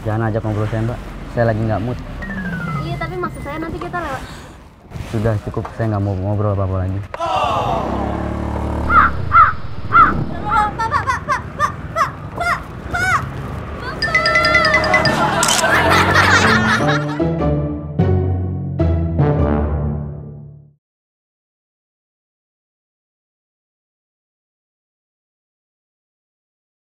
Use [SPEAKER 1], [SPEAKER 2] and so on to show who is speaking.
[SPEAKER 1] Jangan ajak ngobrol saya, Mbak. Saya lagi nggak mood.
[SPEAKER 2] Iya, tapi maksud saya nanti kita lewat.
[SPEAKER 1] Sudah cukup, saya nggak mau ngobrol apa-apa lagi.